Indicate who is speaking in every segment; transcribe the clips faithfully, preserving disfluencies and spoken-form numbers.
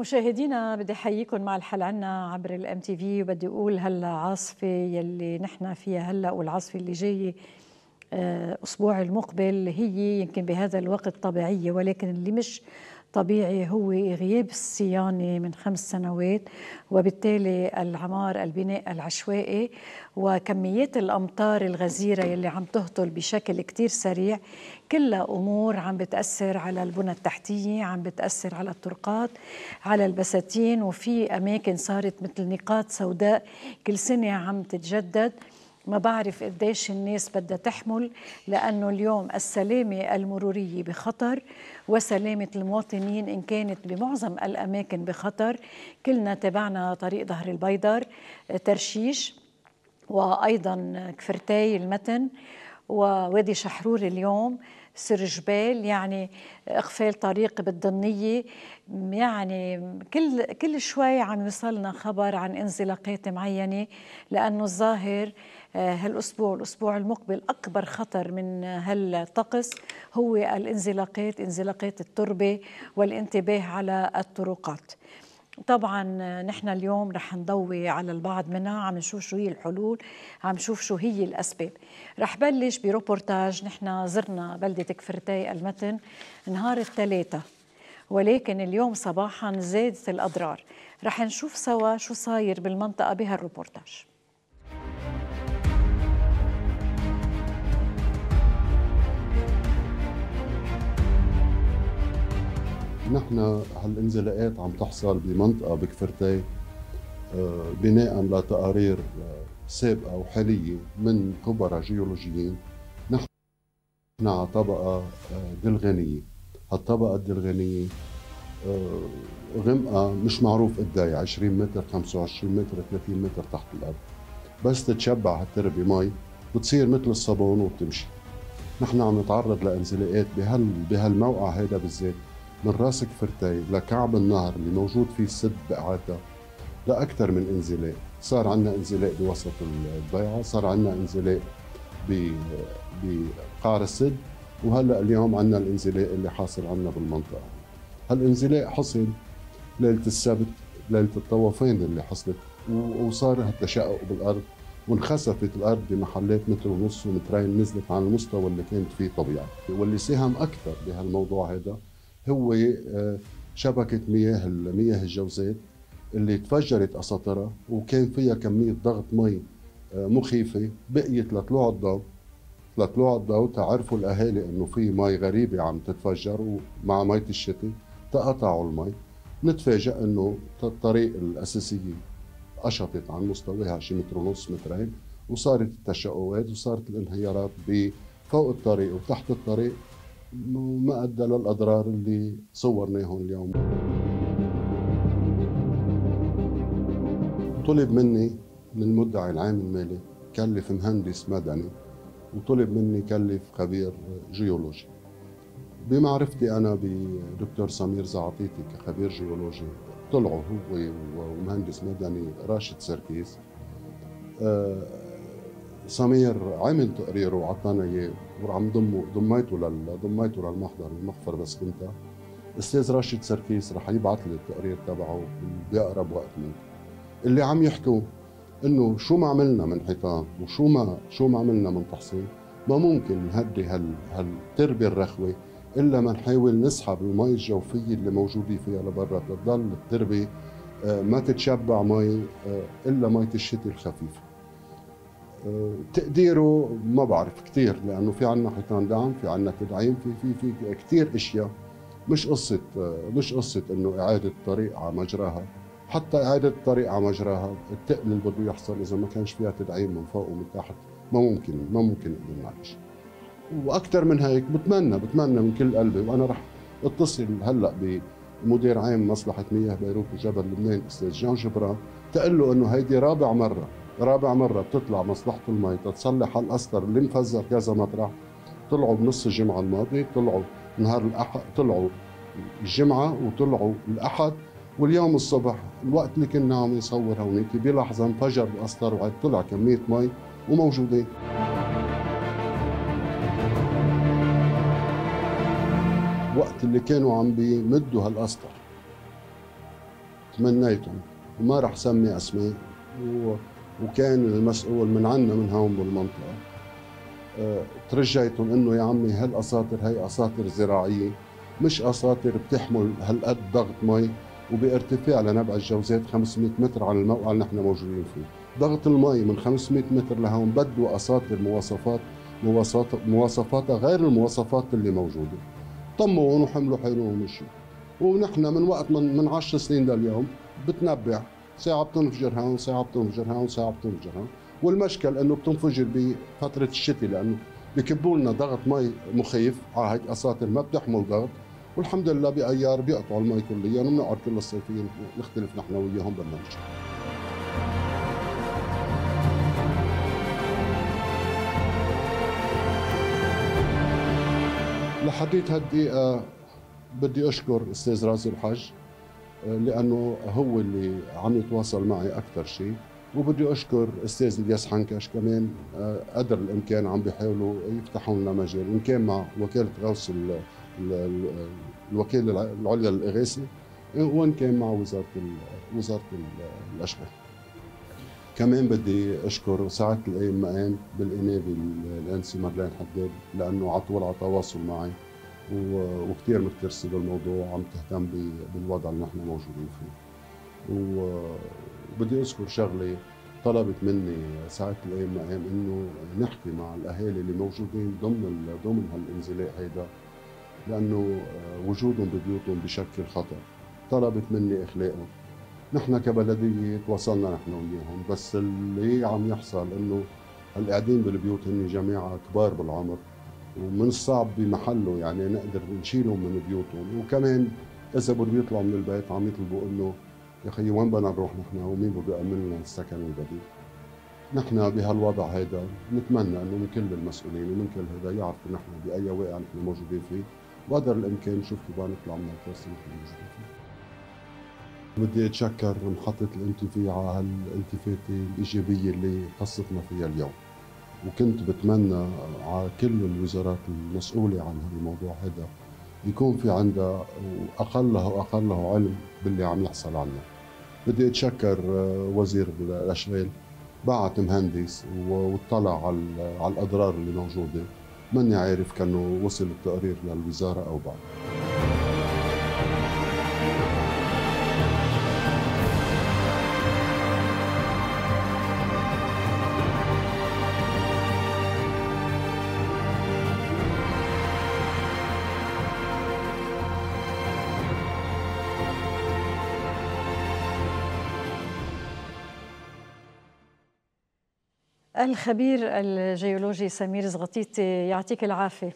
Speaker 1: مشاهدينا بدي احييكم مع الحلقة عنا عبر الام تي في، وبدي اقول هلا عاصفة يلي نحن فيها هلا والعاصفة اللي جاية اسبوع المقبل هي يمكن بهذا الوقت طبيعية، ولكن اللي مش طبيعي هو غياب الصيانة من خمس سنوات، وبالتالي العمار البناء العشوائي وكميات الأمطار الغزيرة يلي عم تهطل بشكل كتير سريع. كلها أمور عم بتأثر على البنى التحتية، عم بتأثر على الطرقات، على البساتين، وفي أماكن صارت مثل نقاط سوداء كل سنة عم تتجدد. ما بعرف قديش الناس بدها تحمل، لأنه اليوم السلامة المرورية بخطر وسلامة المواطنين إن كانت بمعظم الأماكن بخطر. كلنا تابعنا طريق ظهر البيدر، ترشيش، وأيضا كفرتاي المتن، ووادي شحرور اليوم، سرجبال، يعني إقفال طريق بالضنية. يعني كل كل شوي عم يوصلنا خبر عن انزلاقات معينة، لأنه الظاهر هالأسبوع الأسبوع المقبل أكبر خطر من هالطقس هو الانزلاقات، انزلاقات التربة والانتباه على الطرقات. طبعا نحن اليوم رح نضوي على البعض منها، عم نشوف شو هي الحلول، عم نشوف شو هي الأسباب. رح بلش بروبورتاج. نحن زرنا بلدة كفرتاي المتن نهار الثلاثة، ولكن اليوم صباحا زادت الأضرار. رح نشوف سوا شو صاير بالمنطقة بهالروبورتاج.
Speaker 2: نحن هالانزلاقات عم تحصل بمنطقة بكفرتاي بناء لتقارير سابقة وحالية من خبراء جيولوجيين. نحن على طبقة دلغانية، هالطبقة الدلغانية غمقها مش معروف قداي، عشرين متر، خمسة وعشرين متر، ثلاثين متر تحت الأرض. بس تتشبع هالتربة مي بتصير مثل الصابون وبتمشي. نحن عم نتعرض لانزلاقات بهال بهالموقع هيدا بالذات، من راس كفرتاي لكعب النهر اللي موجود فيه السد بقعاتها، لأكثر من انزلاق. صار عندنا انزلاق بوسط الضيعة، صار عندنا انزلاق بقعر السد، وهلا اليوم عندنا الانزلاق اللي حاصل عندنا بالمنطقة. هالانزلاق حصل ليلة السبت، ليلة الطوفين اللي حصلت، وصار هالتشقق بالأرض، وانخسفت الأرض بمحلات متر ونص ومترين، نزلت عن المستوى اللي كانت فيه طبيعي. واللي ساهم أكثر بهالموضوع هذا هو شبكة مياه المياه الجوزات اللي تفجرت أساطرها، وكان فيها كمية ضغط مي مخيفة. بقيت لطلوع الضوء لطلوع الضوء تعرفوا الأهالي إنه في مي غريبة عم تتفجر، ومع مية الشتاء تقطعوا المي. نتفاجأ إنه الطريق الأساسية قشطت عن مستواها شي متر ونص مترين، وصارت التشققات وصارت الانهيارات بفوق الطريق وتحت الطريق، وما أدى للأضرار اللي صورناهم اليوم. طلب مني من المدعي العام المالي كلف مهندس مدني، وطلب مني كلف خبير جيولوجي. بمعرفتي أنا بدكتور سمير زعطيتي كخبير جيولوجي، طلعوا هو ومهندس مدني راشد سركيس. أه سمير عمل تقريره وعطانا اياه، وعم ضمه ضميته لل ضميته للمحضر المخفر بس كنت. الاستاذ راشد سركيس رح يبعث لي التقرير تبعه باقرب وقت ممكن. اللي عم يحكوا انه شو ما عملنا من حيطان وشو ما شو ما عملنا من تحصين، ما ممكن نهدي هال هالتربه الرخوه الا ما نحاول نسحب المي الجوفيه اللي موجوده فيها لبرا، تضل التربه ما تتشبع مي الا ميه الشتاء الخفيفه. تقديره ما بعرف كثير، لانه في عندنا حيطان دعم، في عندنا تدعيم، في في في كثير اشياء. مش قصه مش قصه انه اعاده الطريق على مجراها. حتى اعاده الطريق على مجراها الثقل اللي بده يحصل اذا ما كانش فيها تدعيم من فوق ومن تحت ما ممكن ما ممكن نقدر نعيش. واكثر من هيك بتمنى بتمنى من كل قلبي، وانا رح اتصل هلا بمدير عام مصلحه مياه بيروت وجبل لبنان الاستاذ جان جبران، تقول له انه هيدي رابع مره رابع مرة بتطلع مصلحة المي تتصلح هالقسطر اللي انفجر كذا مطرح. طلعوا بنص الجمعة الماضية، طلعوا نهار الأحد، طلعوا الجمعة وطلعوا الأحد، واليوم الصبح الوقت اللي كنا عم نصور هونيك بلحظة انفجر القسطر وعد طلع كمية مي وموجودين. وقت اللي كانوا عم بيمدوا هالقسطر تمنيتهم وما رح سمي اسماء، وكان المسؤول من عنا من هون بالمنطقه أه ترجيتهم انه يا عمي هالاساطر هي اساطر زراعيه، مش اساطر بتحمل هالقد ضغط مي وبارتفاع لنبع الجوزات خمسمئة متر عن الموقع اللي نحن موجودين فيه. ضغط المي من خمسمئة متر لهون بده اساطر مواصفات مواصفاتها غير المواصفات اللي موجوده. طمون وحملوا حيلهم ومشوا. ونحن من وقت من من عشر سنين لليوم بتنبع، ساعه بتنفجر هون، ساعه بتنفجر هون، ساعه بتنفجر هون، والمشكل انه بتنفجر بفتره الشتاء لانه بكبوا لنا ضغط مي مخيف على هيك اساطر ما بتحمل ضغط، والحمد لله بايار بيقطعوا المي كليا وبنقعد كل الصيفيه نختلف نحن وياهم بالمنشأ. لحديت هالدقيقة بدي أشكر أستاذ رازي الحج لأنه هو اللي عم يتواصل معي أكثر شيء، وبدي أشكر أستاذ الياس حنكش كمان قدر الإمكان عم بيحاولوا يفتحوا لنا مجال، إن كان مع وكالة غوث الوكيل العليا للإغاثة وإن كان مع وزارة وزارة الأشغال. كمان بدي اشكر سعاده الايام مقام بالانابه الانسه مارلين حداد لانه على طول على تواصل معي وكثير مكترثه بالموضوع وعم تهتم بالوضع اللي نحن موجودين فيه. وبدي اذكر شغله طلبت مني سعاده الايام مقام انه نحكي مع الاهالي اللي موجودين ضمن ضمن هالانزلاق هيدا لانه وجودهم ببيوتهم بشكل خطر. طلبت مني اخلاقهم. نحن كبلديه تواصلنا نحن وياهم، بس اللي عم يحصل انه القاعدين بالبيوت هن جماعه كبار بالعمر ومن الصعب بمحله يعني نقدر نشيلهم من بيوتهم، وكمان اذا بدهم يطلعوا من البيت عم يطلبوا انه يا اخي وين بدنا نروح نحن ومين بده يامن لنا السكن البديل. نحن بهالوضع هيدا نتمنى انه من كل المسؤولين ومن كل هذا يعرفوا نحن باي واقع نحن موجودين فيه وقدر الامكان نشوف كيف نطلع من الكارثه اللي نحن موجودين فيه. بدي اتشكر محطة الام تي في على هالالتفاتة الإيجابية اللي خصتنا فيها اليوم، وكنت بتمنى على كل الوزارات المسؤولة عن هالموضوع هذا يكون في عندها أقله وأقله علم باللي عم يحصل عنا. بدي اتشكر وزير الأشغال بعت مهندس واطلع على على الأضرار اللي موجودة، ماني عارف كانه وصل التقرير للوزارة أو بعد.
Speaker 1: الخبير الجيولوجي سمير زغطيطي يعطيك العافية.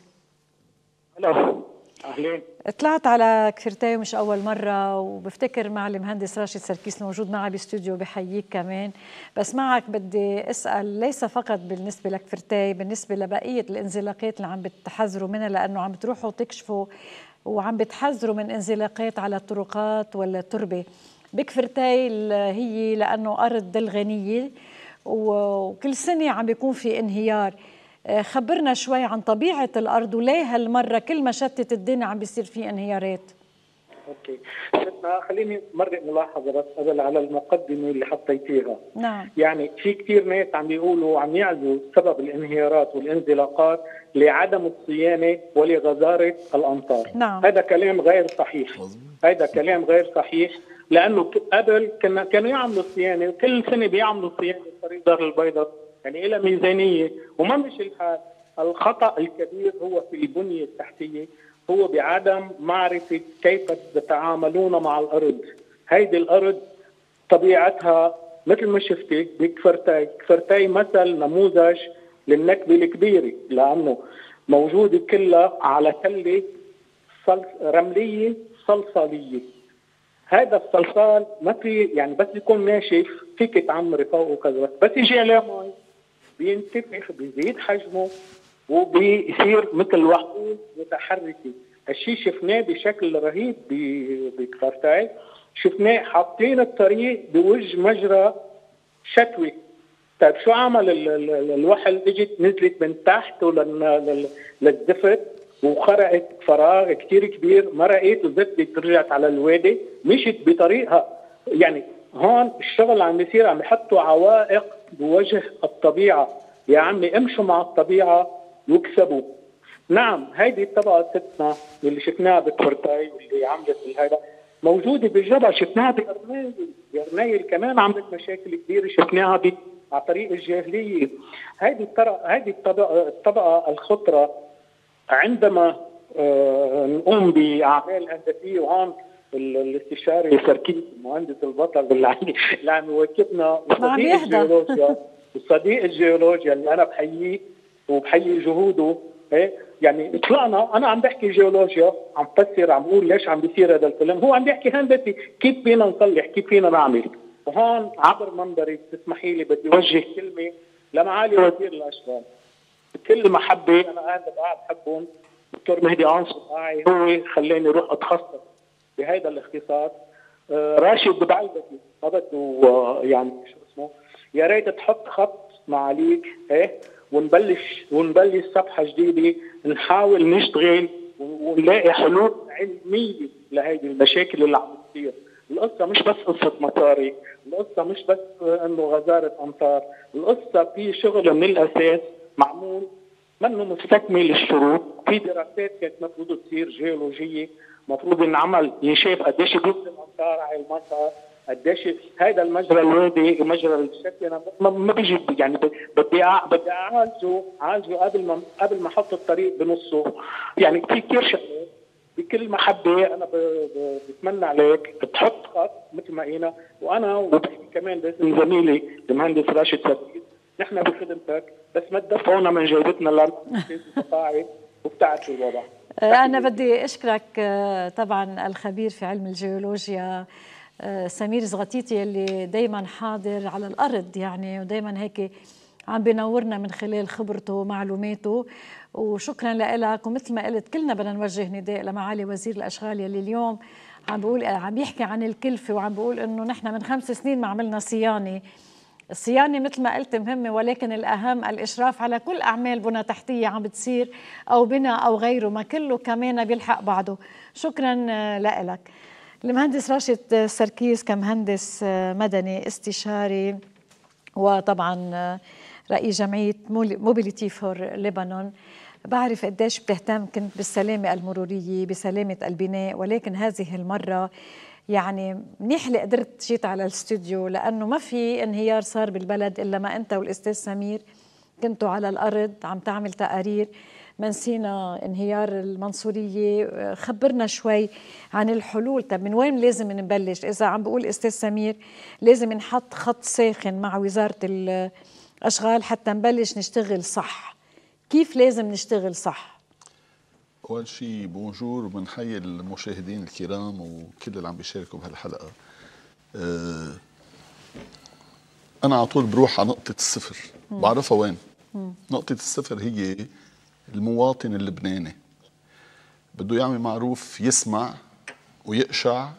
Speaker 3: هلا أهلين.
Speaker 1: طلعت على كفرتاي مش أول مرة، وبفتكر مع المهندس راشد سركيس الموجود معي باستوديو بحييك كمان، بس معك بدي أسأل ليس فقط بالنسبة لكفرتاي، بالنسبة لبقية الانزلاقات اللي عم بتحذروا منها، لأنه عم بتروحوا تكشفوا وعم بتحذروا من انزلاقات على الطرقات ولا التربة بكفرتاي هي لأنه أرض الغنية وكل سنة عم بيكون في انهيار. خبرنا شوي عن طبيعة الأرض وليه هالمرة كل ما شتت الدنيا عم بيصير في انهيارات.
Speaker 3: اوكي، خليني مرق ملاحظة بس قبل على المقدمة اللي حطيتيها.
Speaker 1: نعم.
Speaker 3: يعني في كثير ناس عم بيقولوا عم يعزوا سبب الانهيارات والانزلاقات لعدم الصيانة ولغزارة الأمطار.
Speaker 1: نعم.
Speaker 3: هذا كلام غير صحيح. هذا كلام غير صحيح لأنه قبل كنا كانوا يعملوا صيانة وكل سنة بيعملوا صيانة طريق دار البيضاء، يعني لها ميزانية وما مش الحال. الخطأ الكبير هو في البنية التحتية، هو بعدم معرفة كيف تتعاملون مع الأرض. هيدي الأرض طبيعتها مثل ما شفتي بكفرتاي، كفرتاي مثل نموذج للنكبة الكبيرة لأنه موجودة كلها على تلة رملية صلصالية. هذا الصلصال ما في يعني بس يكون ناشف فيك تعمري فوقه كذا، بس يجي عليه مي بينتفخ بيزيد حجمه وبيصير مثل وحوش متحركه. هالشيء شفناه بشكل رهيب بكفرتاي، شفناه حاطين الطريق بوجه مجرى شتوي. طيب شو عمل الوحل؟ اجت نزلت من تحت للزفت وخرقت فراغ كتير كبير، مرقت وزفت رجعت على الوادي، مشت بطريقها. يعني هون الشغل عم بيصير عم يحطوا عوائق بوجه الطبيعه، يا عمي امشوا مع الطبيعه واكسبوا. نعم هيدي الطبقه ستنا اللي شفناها بتورتاي واللي عملت هذا موجوده بالجبل، شفناها بقرنيل، قرنيل كمان عملت مشاكل كبيره شفناها على طريق الجاهليه. هيدي الطرق هيدي الطبقه الطبقه الخطره عندما آه نقوم باعمال هندسيه. وهون الاستشاري سركيس المهندس البطل اللي عم يواكبنا وصديق الجيولوجيا وصديق الجيولوجيا اللي انا بحييه وبحيي جهوده. ايه يعني طلعنا انا عم بحكي جيولوجيا، عم فسر، عم بقول ليش عم بيصير هذا الفيلم، هو عم بيحكي هندسي كيف فينا نصلح، كيف فينا نعمل. وهون عبر منبري تسمحي لي بدي اوجه كلمه لمعالي وزير الاشغال بكل محبه. انا قاعد قاعد بحبهم، دكتور مهدي عنصر معي، هو خلاني اروح اتخصص بهذا الاختصاص. آه راشد بعلبتي ما بده آه يعني شو اسمه، يا ريت تحط خط معاليك ايه ونبلش ونبلش صفحه جديده، نحاول نشتغل ونلاقي حلول علميه لهيدي المشاكل اللي عم تصير. القصه مش بس قصه مصاري، القصه مش بس انه غزاره امطار، القصه في شغل من الاساس معمول منه مستكمل الشروط. في دراسات كانت مفروض تصير جيولوجيه، مفروض انعمل ينشاف قديش بينزل الامطار على المنطقه، قديش هذا المجرى الوادي مجرى الشكل. انا ما بيجي يعني بدي بدي اعالجه اعالجه قبل ما قبل ما احط الطريق بنصه. يعني في كثير شغلات بكل محبه انا بتمنى عليك تحط خط مثل ما قلنا. وانا وبحكي كمان باسم زميلي المهندس راشد سركيس، نحن بخدمتك، بس ما تدفعونا من جيبتنا للقطاعي وبتعرفوا الوضع.
Speaker 1: أنا بدي أشكرك طبعا الخبير في علم الجيولوجيا سمير زغطيتي اللي دايما حاضر على الأرض يعني، ودايما هيك عم بينورنا من خلال خبرته ومعلوماته. وشكرا لك. ومثل ما قلت كلنا بدنا نوجه نداء لمعالي وزير الأشغال يلي اليوم عم بقول عم يحكي عن الكلفة، وعم بقول إنه نحن من خمس سنين ما عملنا صيانة. الصيانة مثل ما قلت مهمة، ولكن الأهم الإشراف على كل أعمال بنى تحتية عم بتصير أو بناء أو غيره، ما كله كمان بيلحق بعضه. شكرا لك. المهندس راشد سركيس كمهندس مدني استشاري وطبعا رئيس جمعية موبيليتي فور ليبانون، بعرف قديش بتهتم كنت بالسلامة المرورية بسلامة البناء، ولكن هذه المرة يعني منيح اللي قدرت جيت على الاستوديو، لأنه ما في انهيار صار بالبلد إلا ما أنت والأستاذ سمير كنتوا على الأرض عم تعمل تقارير. ما نسينا انهيار المنصورية، خبرنا شوي عن الحلول. طب من وين لازم نبلش؟ إذا عم بقول أستاذ سمير لازم نحط خط ساخن مع وزارة الأشغال حتى نبلش نشتغل صح. كيف لازم نشتغل صح؟
Speaker 4: أول شيء بونجور، بنحيي المشاهدين الكرام وكل اللي عم بيشاركوا بهالحلقة. أه أنا على طول بروح على نقطة الصفر، م. بعرفها وين؟ م. نقطة الصفر هي المواطن اللبناني، بده يعمل معروف، يسمع ويقشع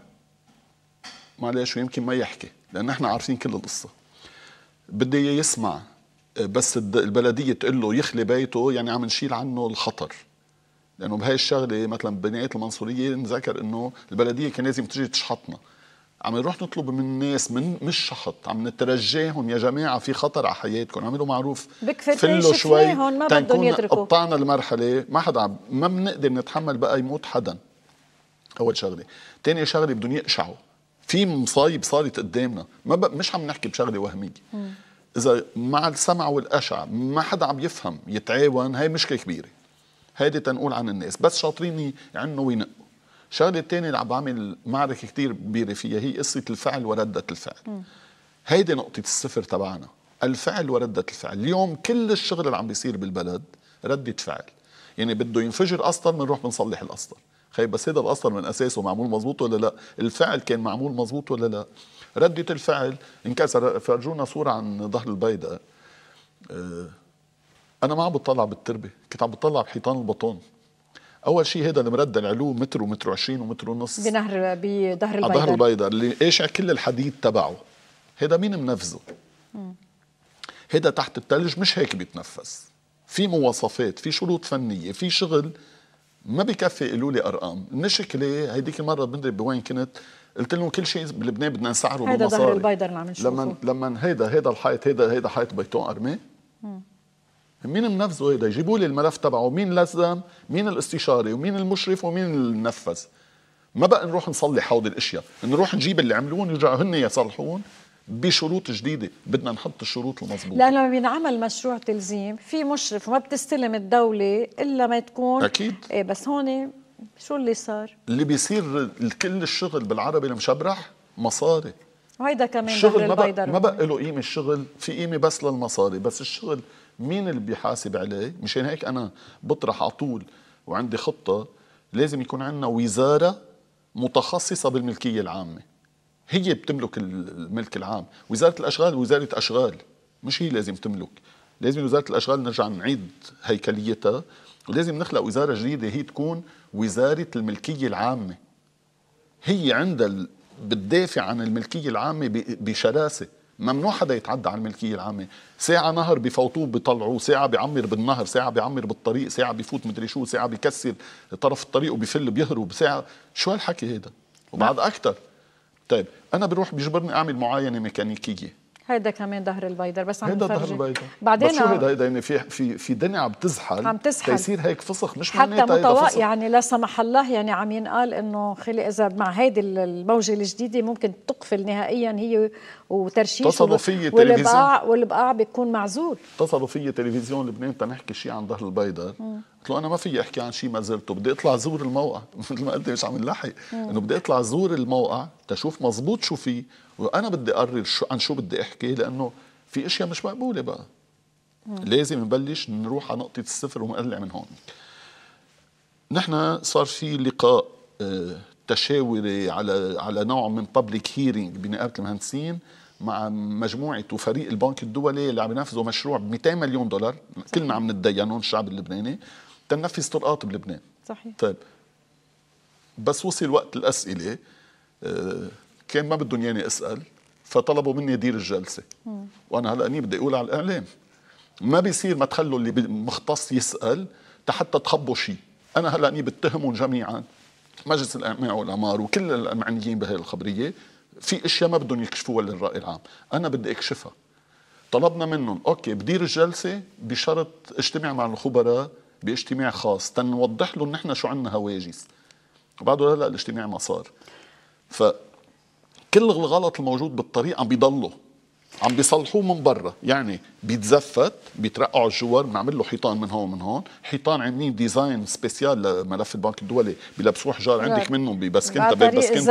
Speaker 4: معلش ويمكن ما يحكي، لأن احنا عارفين كل القصة. بدي يسمع بس البلدية تقول له يخلي بيته، يعني عم نشيل عنه الخطر. لأنه بهاي الشغلة مثلا ببناية المنصورية نذكر إنه البلدية كان لازم تجي تشحطنا، عم نروح نطلب من الناس من مش شحط، عم نترجاهم يا جماعة في خطر على حياتكم، عملوا معروف فلوا شوي تنكون قطعنا المرحلة. ما حدا عم ما بنقدر نتحمل بقى يموت حدا. أول شغلة. تاني شغلة بدهم يقشعوا، في مصايب صارت قدامنا، ما مش عم نحكي بشغلة وهمية. م. إذا مع السمع والقشع ما حدا عم يفهم يتعاون، هاي مشكلة كبيرة. هيدي تنقول عن الناس بس شاطرين يعنوا وينقوا. الشغله الثانيه اللي عم بعمل معركه كثير كبيره فيها هي قصه الفعل ورده الفعل. م. هيدي نقطه الصفر تبعنا، الفعل ورده الفعل. اليوم كل الشغل اللي عم بيصير بالبلد رده فعل، يعني بده ينفجر اسطر بنروح بنصلح الاسطر. خيب بس هذا الاسطر من اساسه معمول مزبوط ولا لا؟ الفعل كان معمول مزبوط ولا لا؟ رده الفعل انكسر. فرجونا صوره عن ظهر البيضاء، أه أنا ما عم بطلع بالتربة، كنت عم بطلع بحيطان البطون. أول شيء هذا المردة العلو متر ومتر وعشرين ومتر ونص بنهر
Speaker 1: بظهر البيضاء،
Speaker 4: ظهر البيضاء اللي قاشع كل الحديد تبعه. هذا مين منفذه؟ هذا تحت الثلج مش هيك بيتنفس، في مواصفات، في شروط فنية، في شغل ما بكفي يقولوا لي ارقام. المشكله هيديك المره بندري بوين كنت، قلت لهم كل شيء بلبنان بدنا نسعره بالمصاري.
Speaker 1: هيدا ظهر البيضر اللي عم نشوفه.
Speaker 4: لما لما هيدا هيدا الحيط، هيدا هيدا حيط بيتون ارمي. مين منفذه هيدا؟ يجيبوا لي الملف تبعه، مين لزم، مين الاستشاري، ومين المشرف، ومين اللي نفذ. ما بقى نروح نصلح هودي الاشياء، نروح نجيب اللي عملوه يرجعوا هن يصلحون بشروط جديده. بدنا نحط الشروط المضبوطه،
Speaker 1: لانه لما بينعمل مشروع تلزيم في مشرف وما بتستلم الدوله الا ما تكون
Speaker 4: اكيد.
Speaker 1: ايه بس هون شو اللي صار؟
Speaker 4: اللي بيصير كل الشغل بالعربي المشبرح مصاري.
Speaker 1: وهيدا كمان
Speaker 4: الشغل ما بقى,
Speaker 1: البيضر
Speaker 4: ما بقى له قيمه. الشغل في قيمه بس للمصاري، بس الشغل مين اللي بيحاسب عليه؟ مشان هيك انا بطرح على طول وعندي خطه، لازم يكون عندنا وزاره متخصصه بالملكيه العامه، هي بتملك الملك العام. وزاره الاشغال وزاره اشغال، مش هي لازم تملك. لازم وزاره الاشغال نرجع نعيد هيكليتها، ولازم نخلق وزاره جديده هي تكون وزاره الملكيه العامه. هي عندها بتدافع عن الملكيه العامه بشراسه. ممنوع حدا يتعدى على الملكيه العامه. ساعه نهر بفوتوه بيطلعوه، ساعه بيعمر بالنهر، ساعه بيعمر بالطريق، ساعه بيفوت مدري شو، ساعه بيكسر طرف الطريق وبيفل بيهرب، ساعه. شو هالحكي هيدا؟ وبعد اكثر. طيب انا بروح بيجبرني اعمل معاينه ميكانيكيه.
Speaker 1: هيدا كمان ظهر البيضر بس عم
Speaker 4: هيدا
Speaker 1: نفرجي.
Speaker 4: ظهر البيضر.
Speaker 1: بعدين
Speaker 4: بس شو هيدا؟ هيدا يعني في في في دنيا عم تزحل،
Speaker 1: عم تزحل
Speaker 4: تيصير هيك فسخ، مش
Speaker 1: حتى
Speaker 4: معناتها
Speaker 1: متوا... يعني لا سمح الله، يعني عم ينقال انه خلي اذا مع هيدي الموجه الجديده ممكن تقفل نهائيا هي وترشيش.
Speaker 4: اتصلوا في
Speaker 1: والبقاع والبقاع بيكون معزول.
Speaker 4: اتصلوا في تلفزيون لبنان تنحكي شيء عن ظهر البيضر. قلت له انا ما في احكي عن شيء ما زرته، بدي اطلع زور الموقع. مثل ما قلت مش عم نلحق انه بدي اطلع زور الموقع تشوف مزبوط شو فيه، وانا بدي اقرر شو عن شو بدي احكي، لانه في اشياء مش مقبوله بقى. مم. لازم نبلش نروح على نقطه الصفر ونقلع من هون. نحن صار في لقاء تشاوري على على نوع من بابليك هيرينج بنقابه المهندسين مع مجموعه وفريق البنك الدولي اللي عم ينفذوا مشروع ب مئتين مليون دولار. صحيح. كلنا عم نتدينون الشعب اللبناني تنفذ طرقات بلبنان.
Speaker 1: صحيح.
Speaker 4: طيب بس وصل وقت الاسئله، كان ما بدهم ياني اسال، فطلبوا مني ادير الجلسه. مم. وانا هلا اني بدي اقول على الاعلام ما بيصير ما تخلوا اللي مختص يسال حتى تخبوا شيء. انا هلا اني بتهمهم جميعا، مجلس الاعمال والامار وكل المعنيين بهي الخبريه، في اشياء ما بدهم يكشفوها للراي العام، انا بدي اكشفها. طلبنا منهم اوكي بدير الجلسه بشرط اجتمع مع الخبراء باجتماع خاص تنوضح له نحن شو عندنا هواجس. وبعده هلا الاجتماع ما صار. ف كل الغلط الموجود بالطريق عم بيضلوا عم بيصلحوه من برا، يعني بيتزفت بيترقعوا الجوار، بنعمل له حيطان من هون من هون، حيطان عاملين ديزاين سبيسيال لملف البنك الدولي بلبسوه حجار عندك منهم ببسكنتا ببسكنتا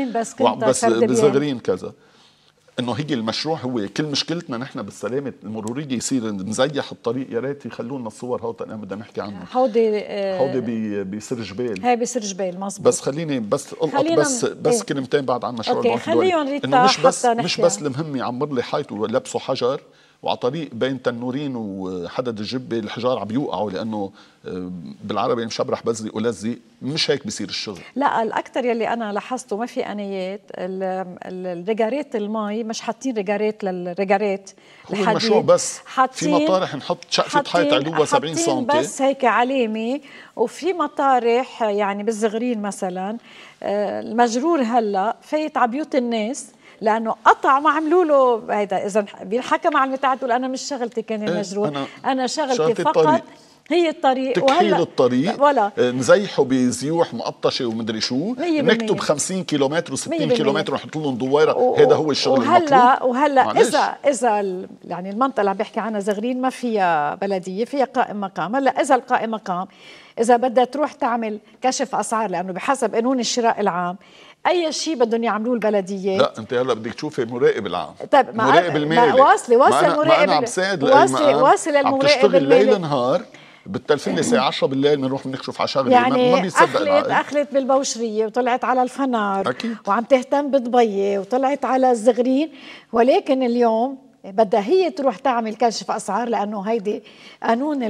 Speaker 4: بس بزغرين كذا. انه هيجي المشروع هو كل مشكلتنا نحن بالسلامه المروريه يصير مزيح الطريق. يا ريت يخلونا الصور هون انا بدنا نحكي عنها.
Speaker 1: هودي
Speaker 4: آه هودي بسر جبال،
Speaker 1: هي بسر جبال مزبوط.
Speaker 4: بس خليني بس القط بس بس إيه؟ كلمتين بعد عن مشروع البنك الدولي. انه مش بس مش بس المهم يعمر لي حيط ولبسوا حجر وعلى طريق بين تنورين وحدد الجبه الحجار عم بيوقعوا، لانه بالعربي مشبرح بزرق ولزق. مش هيك بيصير الشغل.
Speaker 1: لا الاكثر يلي انا لاحظته ما في انيات، الريجارات المي مش حاطين ريجارات للريجارات
Speaker 4: الحديد. هو المشروع بس في مطارح نحط شقفه حيط علوها سبعين سم
Speaker 1: بس هيك علامه، وفي مطارح يعني بالزغرين مثلا المجرور هلا فايت على بيوت الناس لانه قطع ما عملوا له هيدا. اذا بينحكى مع المتاع تقول انا مش شغلتي كان المجرور، انا, أنا شغلتي فقط الطريق. هي الطريق
Speaker 4: تكحيل الطريق ولا نزيحه بزيوح مقطشه ومدري شو، نكتب خمسين كيلومتر وستين كيلومتر ونحط لهم دويره. هذا هو الشغل
Speaker 1: وهلا
Speaker 4: المطلوب.
Speaker 1: وهلا معلش. اذا اذا يعني المنطقه اللي عم بحكي عنها زغرين ما فيها بلديه، فيها قائم مقام. هلا اذا القائم مقام اذا بدها تروح تعمل كشف اسعار، لانه بحسب قانون الشراء العام اي شيء بدهم يعملوه البلديه.
Speaker 4: لا انت هلا بدك تشوفي مراقب العام.
Speaker 1: طيب
Speaker 4: مراقب المالي
Speaker 1: واصله واصله المراقب،
Speaker 4: انا عم بساعد
Speaker 1: واصله واصله المراقب
Speaker 4: بتشتغل ليل نهار. بتلفني الساعه عشرة بالليل بنروح بنكشف على شغله
Speaker 1: يعني
Speaker 4: ما بيصدق
Speaker 1: اخلت اخلت بالبوشريه وطلعت على الفنار
Speaker 4: أكيد.
Speaker 1: وعم تهتم بضبيه وطلعت على الزغرين، ولكن اليوم بدها هي تروح تعمل كشف اسعار لانه هيدي قانون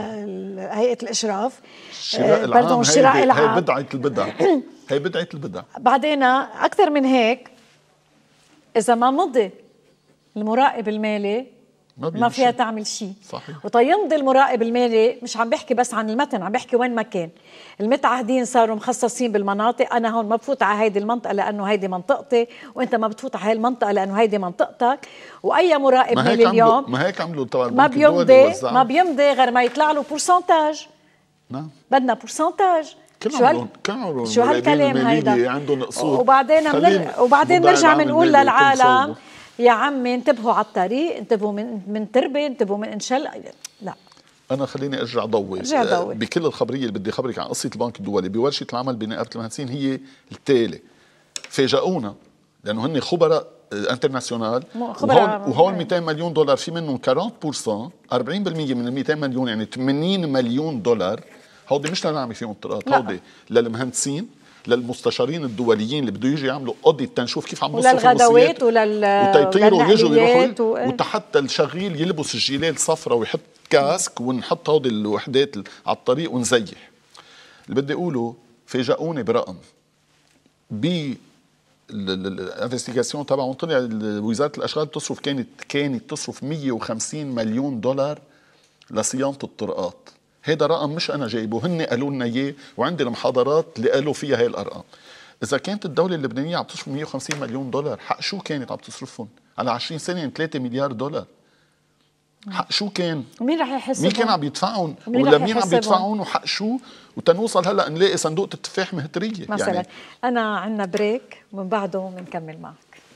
Speaker 1: هيئه الاشراف
Speaker 4: الشراء العام. الشراء العام هي بدعه البدع. هي بدعه البدع.
Speaker 1: بعدين اكثر من هيك، اذا ما مضي المراقب المالي
Speaker 4: ما,
Speaker 1: ما فيها تعمل شيء.
Speaker 4: صحيح.
Speaker 1: وطيمضي المراقب المالي مش عم بحكي بس عن المتن، عم بحكي وين ما كان المتعهدين صاروا مخصصين بالمناطق. انا هون ما بفوت على هيدي المنطقه لانه هيدي منطقتي، وانت ما بتفوت على هاي المنطقه لانه هيدي منطقتك. واي مراقب مالي اليوم
Speaker 4: ما هيك عملوا تبع
Speaker 1: ما بيمضي ما بيمضي غير ما يطلع له بورسنتاج.
Speaker 4: نعم
Speaker 1: بدنا بورسنتاج.
Speaker 4: شو هال
Speaker 1: شو هالكلام هيدا؟
Speaker 4: عندهم قصور.
Speaker 1: وبعدين منر... وبعدين بنرجع بنقول للعالم يا عمي انتبهوا على الطريق، انتبهوا من من تربه، انتبهوا من انشل. لا
Speaker 4: انا خليني ارجع ضوي بكل الخبريه اللي بدي خبرك عن قصه البنك الدولي بورشه العمل بنقابه المهندسين. هي التالي، فاجئونا لانه هن خبراء انترناسيونال، وهول مئتين مليون دولار في منهم أربعين بالمئة أربعين بالمئة من ال مئتين مليون يعني ثمانين مليون دولار. هودي مش لنعمل فيهم اضطرات، هودي للمهندسين للمستشارين الدوليين اللي بده يجي يعملوا اوديت تنشوف كيف عم نوصل
Speaker 1: وللغدوات ولل
Speaker 4: وتيطيروا ويجوا يروحوا و... وتحتى الشغيل يلبس الجيلات صفرة ويحط كاسك ونحط هودي الوحدات على الطريق ونزيح. اللي بدي اقوله فاجئوني برقم ب الانفستيغاسيون تبعهم، طلع وزاره الاشغال تصرف كانت كانت تصرف مئة وخمسين مليون دولار لصيانه الطرقات. هيدا رقم مش انا جايبه، هن قالوا لنا اياه وعندي المحاضرات اللي قالوا فيها هي الارقام. اذا كانت الدوله اللبنانيه عم تصرف مئة وخمسين مليون دولار، حق شو كانت عم تصرفهم على عشرين سنه؟ ثلاثة مليار دولار. حق شو كان؟
Speaker 1: مين رح يحسبهم؟
Speaker 4: مين كان عم يدفعهم؟ ولا مين عم يدفعهم وحق شو؟ وتنوصل هلا نلاقي صندوق التفاح مهتريه
Speaker 1: مثلا.
Speaker 4: يعني.
Speaker 1: انا عندنا بريك ومن بعده بنكمل معك.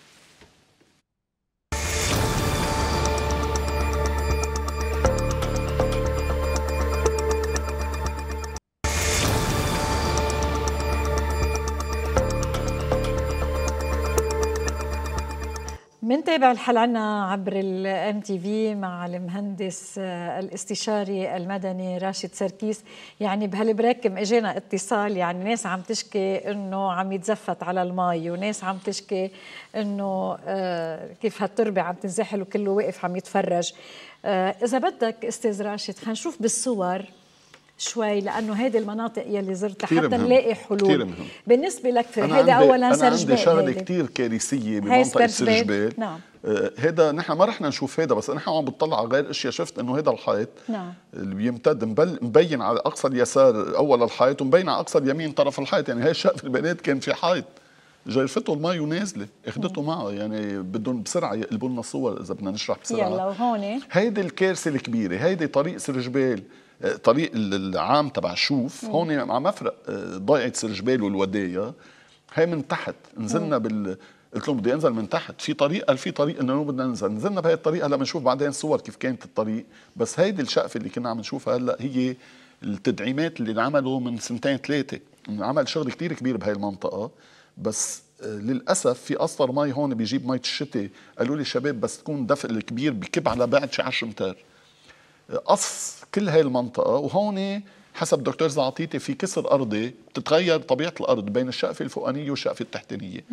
Speaker 1: منتابع الحلقة عنا عبر الام تي في مع المهندس الاستشاري المدني راشد سركيس. يعني بهالبريك اجينا اتصال، يعني ناس عم تشكي انه عم يتزفت على المي، وناس عم تشكي انه كيف هالتربه عم تنزحل وكله واقف عم يتفرج. اذا بدك استاذ راشد خلينا نشوف بالصور شوي، لانه هذه المناطق يلي زرتها حتى مهم. نلاقي حلول بالنسبه لك. هذا اولا سرجبال،
Speaker 4: انا عندي شغله كثير كارثيه بمنطقه سرجبال.
Speaker 1: نعم.
Speaker 4: هذا آه نحن ما رحنا نشوف هذا، بس نحن عم بنطلع على غير اشياء شفت انه هذا الحيط
Speaker 1: نعم.
Speaker 4: اللي بيمتد مبين على اقصى اليسار اول الحيط ومبين على اقصى اليمين طرف الحيط. يعني هي الشقف البنات كان في حيط جرفته المي ونازله اخذته معها. يعني بدهم بسرعه يقلبوا لنا صور اذا بدنا نشرح بسرعه.
Speaker 1: يلا وهون
Speaker 4: هيدي الكارثه الكبيره. هيدي طريق سرجبال، طريق العام تبع شوف. هون على مفرق ضيعه سرجبال والودايا. هي من تحت نزلنا بال قلت لهم بدي انزل من تحت في طريق، قال في طريق انه بدنا ننزل. نزلنا بهي الطريق. هلا بنشوف بعدين صور كيف كانت الطريق. بس هيدي الشقفه اللي كنا عم نشوفها هلا هي التدعيمات اللي انعملوا من سنتين ثلاثه. عمل شغل كتير كبير بهي المنطقه. بس للاسف في قصر مي هون بيجيب مي الشتاء. قالوا لي شباب بس تكون دفء الكبير بكب على بعد شي عشرة امتار. قص كل هاي المنطقة. وهون حسب دكتور زعطيتي في كسر أرضي بتتغير طبيعة الأرض بين الشقفة الفوقانية والشقفة التحتانية.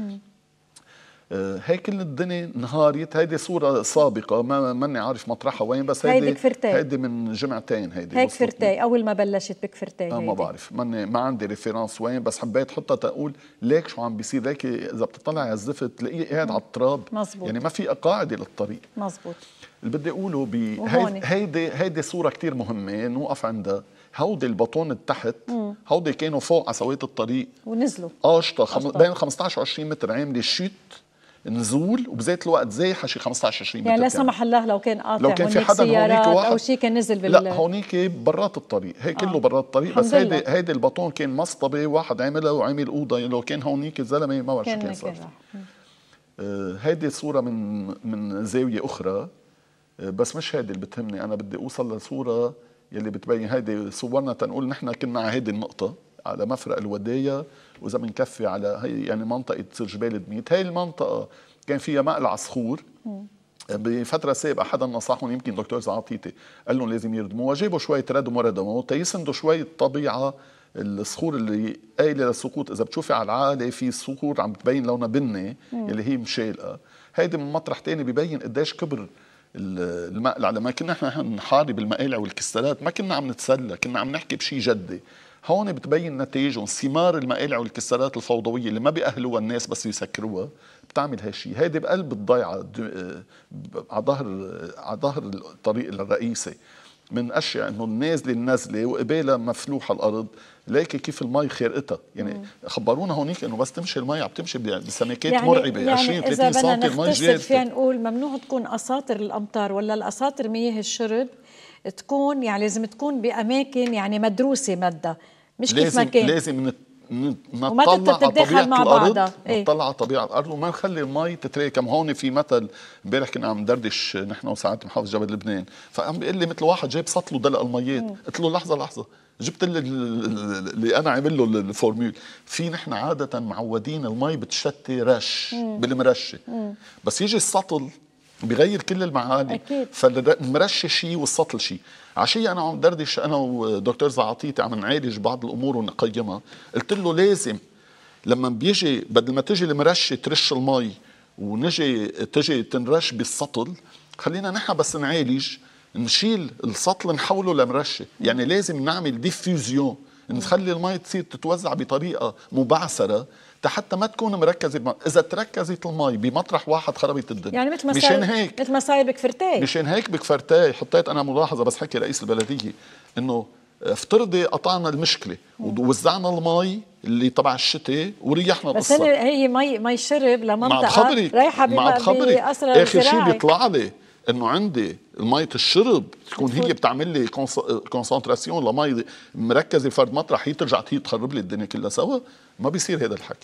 Speaker 4: آه هي كل الدنيا انهارت. هيدي صورة سابقة ما ماني عارف مطرحها وين، بس هيدي هيدي من جمعتين. هيدي
Speaker 1: هيك فرتاي أول ما بلشت بكفرتاي.
Speaker 4: آه ما بعرف ماني ما عندي ريفيرانس وين، بس حبيت حطها تقول ليك شو عم بيصير. ليك إذا بتطلع على الزفت تلاقيه قاعد على التراب.
Speaker 1: مزبوط.
Speaker 4: يعني ما في قاعدة للطريق.
Speaker 1: مزبوط.
Speaker 4: اللي بدي اقوله ب هيدي هيدي صوره كتير مهمه نوقف عندها. هودي البطون التحت هودي كانوا فوق على سويه الطريق ونزلوا قاشطه خم... بين خمسطعش وعشرين متر عامله شيت نزول، وبذات الوقت زايحه شي خمسطعش عشرين متر.
Speaker 1: يعني لا سمح الله لو كان قاطع
Speaker 4: لو كان في حدا هونيك واحد
Speaker 1: او شيء كان نزل بال
Speaker 4: لا هونيك برات الطريق. هي كله آه. برات الطريق. بس هيدي هيدي البطون كان مصطبه واحد عملها وعمل اوضه. لو كان هونيك الزلمه ما بعرف شو كان صار. آه هيدي صوره من من زاويه اخرى. بس مش هيدي اللي بتهمني. انا بدي اوصل لصوره يلي بتبين. هيدي صورنا تنقول نحن كنا على هيدي النقطه على مفرق الودايا، واذا بنكفي على هي يعني منطقه سرجبال دميت. هي المنطقه كان فيها مقلع صخور. بفتره سابقه حدا نصحهم يمكن دكتور زعطيتي قال لهم لازم يردموا، وجابوا شويه ردم وردموا تيسندوا شويه الطبيعه. الصخور اللي قايله للسقوط اذا بتشوفي على العالي في صخور عم بتبين لونها بني اللي هي مشالقه. هيدي من مطرح تاني ببين قديش كبر المقلع. لما كنا احنا نحارب المقالع والكستلات ما كنا عم نتسلى، كنا عم نحكي بشيء جدي. هون بتبين نتائجهم، ثمار المقالع والكستلات الفوضويه اللي ما بيأهلوها الناس بس يسكروها بتعمل هالشيء. هيدي بقلب الضيعه على ظهر على ظهر الطريق الرئيسي، من اشياء انه النازله النزله وقبالها مفلوحه الارض. ليكي كيف المي خرقتها، يعني مم. خبرونا هونيك انه بس تمشي المي عم تمشي بسمكات يعني مرعبه، يعني عشرين ثلاثين سم المي جاده.
Speaker 1: فينا نقول ممنوع تكون اساطر الامطار ولا الاساطر مياه الشرب تكون، يعني لازم تكون باماكن يعني مدروسه مدة، مش كيف ما كان.
Speaker 4: لازم نطلع على طبيعه الارض، ايه؟ نطلع على طبيعه الارض وما نخلي المي تتراكم. هون في مثل امبارح كنا عم ندردش نحن وساعات محافظ جبل لبنان، فعم بيقول لي مثل واحد جايب سطل ودلق الميات. قلت له لحظه لحظه، جبت لي اللي انا عامل له الفورمول. في نحن عاده معودين المي بتشتي رش بالمرشه، بس يجي السطل بغير كل المعاني. فالمرشه شيء والسطل شيء. عشية أنا عم دردش أنا ودكتور زعاطيتي عم نعالج بعض الأمور ونقيمها. قلت له لازم لما بيجي بدل ما تجي المرشة ترش المي ونجي تجي تنرش بالسطل، خلينا نحن بس نعالج نشيل السطل نحوله لمرشة. يعني لازم نعمل ديفيوزيون، نخلي المي تصير تتوزع بطريقة مبعثرة حتى ما تكون مركزه بم... اذا تركزت المي بمطرح واحد خربت الدنيا.
Speaker 1: يعني مثل ما مشان هيك مثل ما صاير بكفرتاي
Speaker 4: مشان هيك بكفرتاي حطيت انا ملاحظه بس حكي رئيس البلديه انه افترضي قطعنا المشكله ووزعنا المي اللي تبع الشتاء وريحنا
Speaker 1: القصه. بس هي مي مي شرب لمنطقه رايحه بأسرى
Speaker 4: الزراعي. اخر شيء بيطلع لي انه عندي المية الشرب تكون هي بتعمل لي كونسنتراسيون لمي مركزه فرد مطرح، هي ترجع هي تخرب لي الدنيا كلها سوا. ما بيصير هذا الحكي.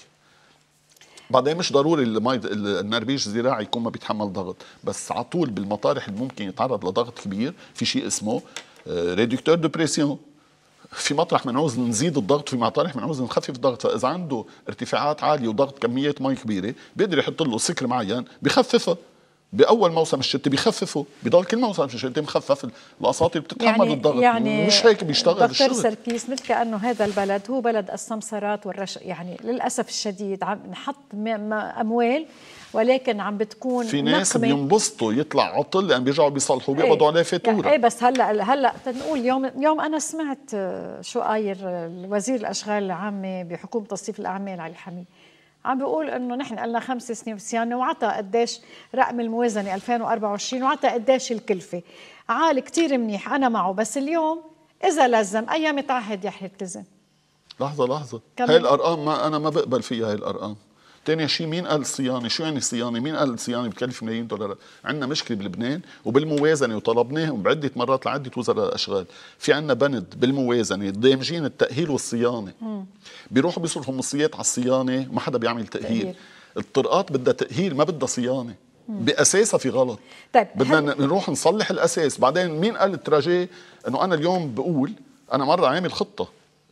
Speaker 4: بعدين مش ضروري المي النربيج الزراعي يكون ما بيتحمل ضغط، بس على طول بالمطارح اللي ممكن يتعرض لضغط كبير في شيء اسمه ريدكتور دو بريسيون. في مطرح بنعوز نزيد الضغط، في مطارح بنعوز نخفف الضغط. فاذا عنده ارتفاعات عاليه وضغط كميات مي كبيره بيقدر يحط له سكر معين بخففها. باول موسم الشتاء بيخففه، بضل كل موسم الشتاء مخفف الاساطير بتتحمل يعني الضغط. يعني مش هيك بيشتغل الشغل.
Speaker 1: دكتور سركيس، مثل كانه هذا البلد هو بلد السمسرات والرش، يعني للاسف الشديد عم نحط اموال ولكن عم بتكون
Speaker 4: في ناس بينبسطوا يطلع عطل لان بيرجعوا بيصلحوا بيقبضوا عليه فاتوره.
Speaker 1: ايه بس هلا هلا تنقول يوم يوم انا سمعت شو قاير وزير الاشغال العامه بحكومه تصنيف الاعمال علي الحميد عم بيقول انه نحن قلنا خمس سنين بالصيانه وعطى قديش رقم الموازنه ألفين وأربعة وعشرين وعطى قديش الكلفه. عال كتير منيح انا معه، بس اليوم اذا لزم ايام متعهد يا يلتزم.
Speaker 4: لحظه لحظه، هاي الارقام ما انا ما بقبل فيها. هاي الارقام تاني شيء، مين قال صيانه؟ شو يعني صيانه؟ مين قال صيانه بكلف ملايين دولارات؟ عندنا مشكله بلبنان وبالموازنه وطلبناه بعده مرات لعده وزراء الاشغال. في عندنا بند بالموازنه دامجين التاهيل والصيانه. مم. بيروحوا بيصرفوا مصريات على الصيانه وما حدا بيعمل تاهيل. تأهيل. الطرقات بدها تاهيل ما بدها صيانه. مم. باساسها في غلط. طيب بدنا هل... نروح نصلح الاساس. بعدين مين قال التراجيه؟ انه انا اليوم بقول انا مره عامل خطه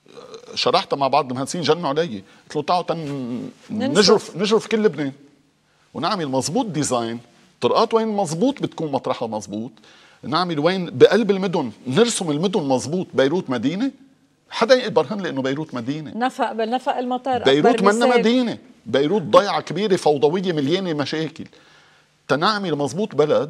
Speaker 4: شرحتها مع بعض المهندسين جنوا علي، قلت له تعالوا تن... نجرف نجرف كل لبنان ونعمل مزبوط ديزاين. طرقات وين مزبوط بتكون مطرحها مزبوط، نعمل وين بقلب المدن نرسم المدن مزبوط. بيروت مدينه، حدا يبرهن لي انه بيروت مدينه؟
Speaker 1: نفق بالنفق المطار.
Speaker 4: بيروت منا مدينه، بيروت ضيعه كبيره فوضويه مليانه مشاكل. تنعمل مزبوط بلد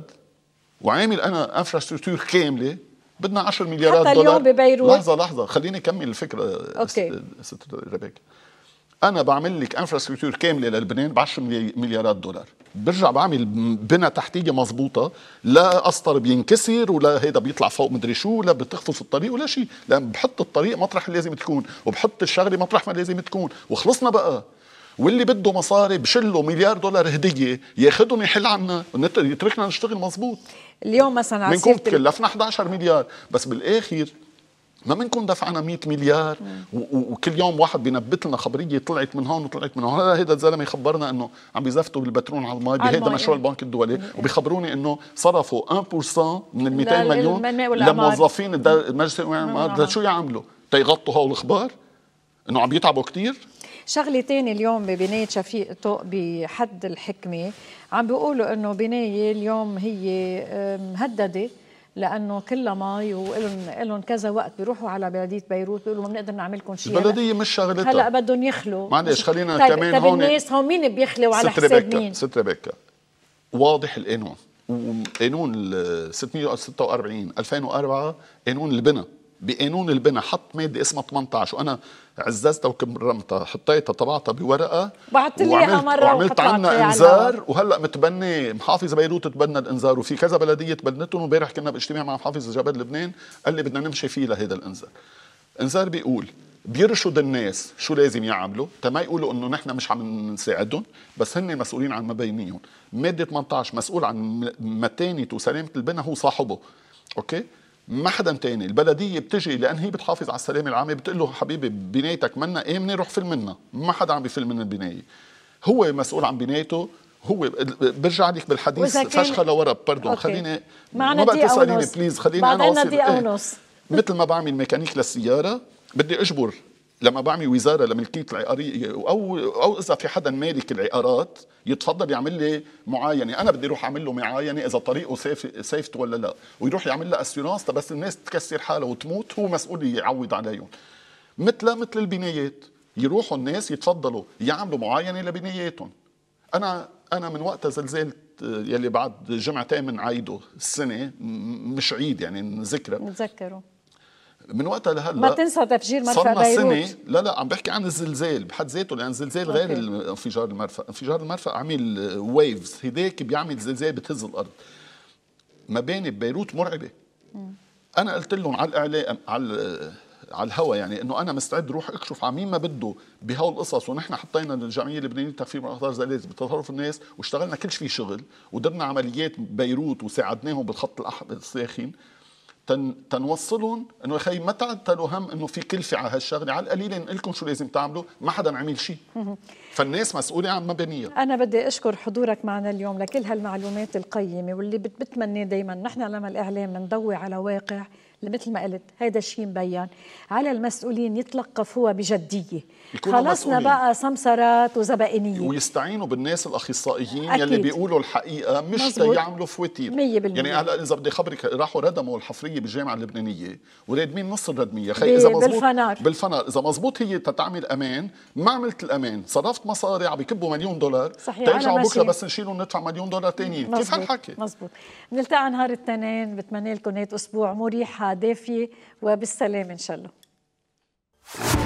Speaker 4: وعامل انا انفراستراكتور كامله بدنا عشرة مليارات
Speaker 1: حتى
Speaker 4: دولار.
Speaker 1: اليوم ببيروت.
Speaker 4: لحظه لحظه خليني اكمل الفكره.
Speaker 1: اوكي
Speaker 4: ست ربيكا، انا بعمل لك انفراستراكتور كامله للبنان ب عشرة مليارات دولار، برجع بعمل بنى تحتيه مضبوطه، لا اسطر بينكسر ولا هيدا بيطلع فوق مدري شو ولا بتخفف الطريق ولا شيء، لان بحط الطريق مطرح اللي لازم تكون وبحط الشغله مطرح ما لازم تكون وخلصنا بقى. واللي بده مصاري بشله مليار دولار هديه ياخذهم يحل عنا يتركنا نشتغل مزبوط.
Speaker 1: اليوم مثلا
Speaker 4: بنكون كلفنا أحد عشر مليار بس بالاخر ما بنكون دفعنا مية مليار وكل يوم واحد بينبت لنا خبريه طلعت من هون وطلعت من هون. هذا هيدا الزلمه يخبرنا انه عم بيزفتوا بالبترون على المي بهيدا مشروع البنك الدولي وبيخبروني انه صرفوا واحد بالمئة من ال مئتين مليون لموظفين المجلس الامار. شو يعملوا؟ تيغطوا هول الاخبار انه عم يتعبوا كثير.
Speaker 1: شغله ثانيه اليوم ببنايه شفيق طوق بحد الحكمه عم بيقولوا انه بنايه اليوم هي مهدده لانه كلها مي ولهم لهم كذا وقت بيروحوا على بلديه بيروت بيقولوا ما بنقدر نعمل لكم شيء.
Speaker 4: البلديه مش شغلتها
Speaker 1: هلا بدهم يخلوا.
Speaker 4: معلش خلينا
Speaker 1: طيب
Speaker 4: كمان
Speaker 1: طيب
Speaker 4: هون.
Speaker 1: الناس هون مين بيخلوا على حساب مين؟
Speaker 4: ست ربيكا واضح القانون، وقانون ستمئة وستة وأربعين ألفين وأربعة قانون البناء بقانون البناء حط ماده اسمها ثمانية عشر، وانا عززتها وكرمتها، حطيتها طبعتها بورقه
Speaker 1: بعثت لي اياها مره
Speaker 4: وعملت عنها انذار، وهلا متبني محافظ بيروت تبنى الانذار، وفي كذا بلديه تبنتهم. وامبارح كنا باجتماع مع محافظ جبل لبنان قال لي بدنا نمشي فيه لهذا الانذار. انذار بيقول بيرشد الناس شو لازم يعملوا تما يقولوا انه نحن مش عم نساعدهم، بس هن مسؤولين عن مبانيهم. ماده ثمانية عشر مسؤول عن متانه وسلامه البناء هو صاحبه، اوكي؟ ما حدا تاني. البلديه بتجي لان هي بتحافظ على السلامه العامه، بتقول له حبيبي بنايتك منا امنه روح فل منها، ما حدا عم بيفل من البنايه، هو مسؤول عن بنايته. هو برجع لك بالحديث فشخه لورا، باردون خليني
Speaker 1: ما بقى تساليني
Speaker 4: بليز، خليني انا
Speaker 1: اوصل دقيقه ونص.
Speaker 4: مثل ما بعمل ميكانيك للسياره بدي اجبر لما بعمل وزاره لملكيه العقاريه، او او اذا في حدا مالك العقارات يتفضل يعمل لي معاينه، انا بدي اروح اعمل له معاينه اذا طريقه سيف سيفت ولا لا، ويروح يعمل لها اسيورانس بس الناس تكسر حالها وتموت هو مسؤول يعوض عليهم. مثل مثل البنايات، يروحوا الناس يتفضلوا يعملوا معاينه لبناياتهم. انا انا من وقت زلزال يلي بعد جمعتين من عيده السنه، مش عيد يعني نذكره
Speaker 1: نتذكره،
Speaker 4: من وقتها لهلا
Speaker 1: ما تنسى تفجير مرفأ بيروت.
Speaker 4: سنة. لا لا عم بحكي عن الزلزال بحد ذاته، لان الزلزال غير انفجار المرفأ. انفجار المرفأ عامل ويفز، هداك بيعمل زلزال بتهز الارض. مباني ببيروت مرعبه. مم. انا قلت لهم على الاعلام على على الهوا يعني انه انا مستعد روح اكشف على مين ما بده بهول القصص، ونحن حطينا الجمعيه اللبنانيه لتخفيف من اخطار الزلازل بتطرف الناس، واشتغلنا كل شيء شغل، ودرنا عمليات ببيروت وساعدناهم بالخط الاحمر الساخن تن تنوصلهم انه يا اخي ما تعتلوا هم انه في كلفه على هالشغله، على القليل نقول لكم شو لازم تعملوا، ما حدا عمل شيء. فالناس مسؤوله عن مبانيها.
Speaker 1: انا بدي اشكر حضورك معنا اليوم لكل هالمعلومات القيمه، واللي بتمنى دائما نحن لما الاعلام بنضوي على واقع مثل ما قلت هيدا الشيء مبين، على المسؤولين يتلقفوها بجديه، خلصنا بقى سمسرات وزبائنيه،
Speaker 4: ويستعينوا بالناس الاخصائيين أكيد. يلي بيقولوا الحقيقه مش تيعملوا فواتير. يعني هلا اذا بدي خبرك راحوا ردموا الحفريه بالجامعه اللبنانيه ورادمين نص الردميه، خي اذا مزبوط بالفنار بالفنار اذا مزبوط هي تتعمل امان، ما عملت الامان، صرفت مصاري عم بكبوا مليون دولار، ترجعوا بكره بس نشيلوا ندفع مليون دولار ثانيين. كيف هالحكي؟
Speaker 1: مزبوط. بنلتقى نهار الاثنين، بتمنى لكم هيك اسبوع مريحه دافيه وبالسلامه ان شاء الله.